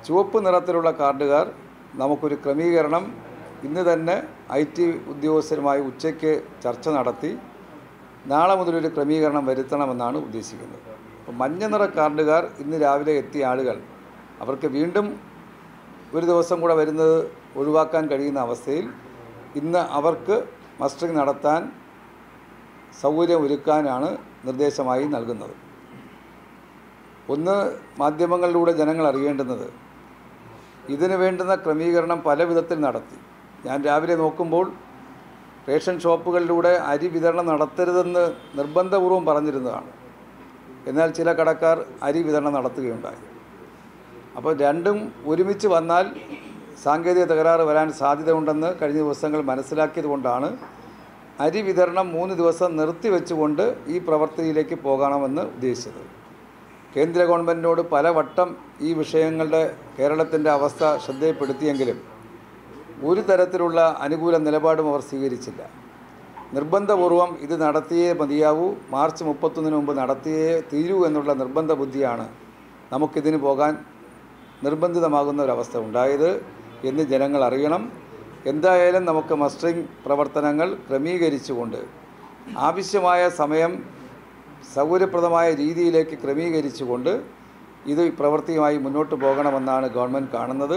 ചുവപ്പ് നിറത്തിലുള്ള കാർഡുകാർ നമുക്കൊരു ക്രമീകരണം ഇന്ന് തന്നെ IT ഉദ്യോഗസ്ഥരുമായി ഉച്ചയ്ക്ക് ചർച്ച നടത്തി നാളെ മുതലൊരു ക്രമീകരണം വരുത്തണമെന്നാണ് ഉദ്ദേശിക്കുന്നത്. അപ്പോൾ മഞ്ഞ നിറ കാർഡുകാർ ഇന്ന് രാവിലെ എത്തിയ ആളുകൾ അവർക്ക് വീണ്ടും ഒരു ദിവസം കൂടെ വരുന്നത് ഒഴിവാക്കാൻ കഴിയുന്ന അവസ്ഥയിൽ ഇന്ന് അവർക്ക് മസ്റ്ററിംഗ് നടത്താൻ സൗകര്യമൊരുക്കാനാണ് നിർദ്ദേശമായി നൽകുന്നത്. ഒന്ന്, മാധ്യമങ്ങളിലൂടെ ജനങ്ങൾ അറിയേണ്ടുന്നത് ഇതിന് വേണ്ടുന്ന ക്രമീകരണം പല വിധത്തിൽ നടത്തി. ഞാൻ രാവിലെ നോക്കുമ്പോൾ റേഷൻ ഷോപ്പുകളിലൂടെ അരി വിതരണം നടത്തരുതെന്ന് നിർബന്ധപൂർവ്വം പറഞ്ഞിരുന്നതാണ്. എന്നാൽ ചില കടക്കാർ അരി വിതരണം നടത്തുകയുണ്ടായി. അപ്പോൾ രണ്ടും ഒരുമിച്ച് വന്നാൽ സാങ്കേതിക തകരാറ് വരാൻ സാധ്യതയുണ്ടെന്ന് കഴിഞ്ഞ ദിവസങ്ങൾ മനസ്സിലാക്കിയത് കൊണ്ടാണ് അരി വിതരണം 3 ദിവസം നിർത്തിവെച്ചുകൊണ്ട് ഈ പ്രവൃത്തിയിലേക്ക് പോകണമെന്ന് ഉദ്ദേശിച്ചത്. കേന്ദ്ര ഗവൺമെൻറ്റിനോട് പലവട്ടം ഈ വിഷയങ്ങളുടെ കേരളത്തിൻ്റെ അവസ്ഥ ശ്രദ്ധയിൽപ്പെടുത്തിയെങ്കിലും ഒരു തരത്തിലുള്ള അനുകൂല നിലപാടും അവർ സ്വീകരിച്ചില്ല. നിർബന്ധപൂർവം ഇത് നടത്തിയേ മതിയാവൂ, മാർച്ച് 31 മുമ്പ് നടത്തിയേ തീരൂ എന്നുള്ള നിർബന്ധ ബുദ്ധിയാണ് നമുക്കിതിന് പോകാൻ നിർബന്ധിതമാകുന്ന ഒരവസ്ഥ ഉണ്ടായത് എന്ന് ജനങ്ങൾ അറിയണം. എന്തായാലും നമുക്ക് മസ്റ്ററിംഗ് പ്രവർത്തനങ്ങൾ ക്രമീകരിച്ചുകൊണ്ട് ആവശ്യമായ സമയം സൗകര്യപ്രദമായ രീതിയിലേക്ക് ക്രമീകരിച്ചുകൊണ്ട് ഇത് പ്രവൃത്തിയുമായി മുന്നോട്ട് പോകണമെന്നാണ് ഗവൺമെൻറ് കാണുന്നത്.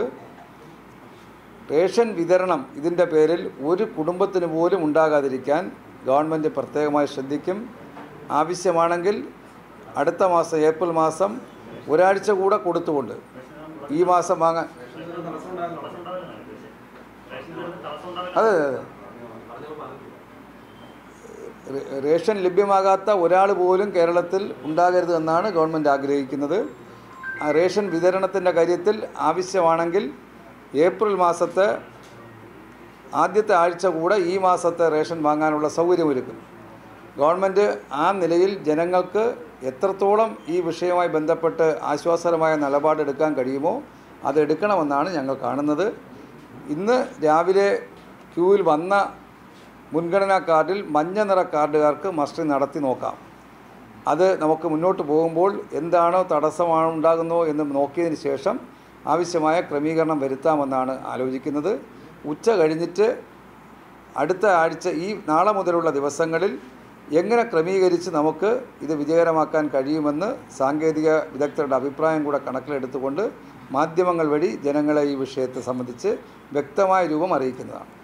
റേഷൻ വിതരണം ഇതിൻ്റെ പേരിൽ ഒരു കുടുംബത്തിന് പോലും ഉണ്ടാകാതിരിക്കാൻ ഗവൺമെൻറ് പ്രത്യേകമായി ശ്രദ്ധിക്കും. ആവശ്യമാണെങ്കിൽ അടുത്ത മാസം ഏപ്രിൽ മാസം ഒരാഴ്ച കൂടെ കൊടുത്തുകൊണ്ട് ഈ മാസം വാങ്ങാൻ അതെ റേഷൻ ലഭ്യമാകാത്ത ഒരാൾ പോലും കേരളത്തിൽ ഉണ്ടാകരുത് എന്നാണ് ഗവൺമെൻറ് ആഗ്രഹിക്കുന്നത്. ആ റേഷൻ വിതരണത്തിൻ്റെ കാര്യത്തിൽ ആവശ്യമാണെങ്കിൽ ഏപ്രിൽ മാസത്തെ ആദ്യത്തെ ആഴ്ച കൂടെ ഈ മാസത്തെ റേഷൻ വാങ്ങാനുള്ള സൗകര്യമൊരുക്കും. ഗവൺമെൻറ് ആ നിലയിൽ ജനങ്ങൾക്ക് എത്രത്തോളം ഈ വിഷയവുമായി ബന്ധപ്പെട്ട് ആശ്വാസകരമായ നിലപാടെടുക്കാൻ കഴിയുമോ അതെടുക്കണമെന്നാണ് ഞങ്ങൾ കാണുന്നത്. ഇന്ന് രാവിലെ ക്യൂവിൽ വന്ന മുൻഗണനാ കാർഡിൽ മഞ്ഞ നിറ കാർഡുകാർക്ക് മസ്റ്ററിംഗ് നടത്തി നോക്കാം. അത് നമുക്ക് മുന്നോട്ട് പോകുമ്പോൾ എന്താണോ തടസ്സമാണ് ഉണ്ടാകുന്നോ എന്ന് നോക്കിയതിന് ശേഷം ആവശ്യമായ ക്രമീകരണം വരുത്താമെന്നാണ് ആലോചിക്കുന്നത്. ഉച്ച കഴിഞ്ഞിട്ട് അടുത്ത ആഴ്ച ഈ നാളെ മുതലുള്ള ദിവസങ്ങളിൽ എങ്ങനെ ക്രമീകരിച്ച് നമുക്ക് ഇത് വിജയകരമാക്കാൻ കഴിയുമെന്ന് സാങ്കേതിക വിദഗ്ധരുടെ അഭിപ്രായം കൂടെ കണക്കിലെടുത്തുകൊണ്ട് മാധ്യമങ്ങൾ വഴി ജനങ്ങളെ ഈ വിഷയത്തെ സംബന്ധിച്ച് വ്യക്തമായ രൂപം അറിയിക്കുന്നതാണ്.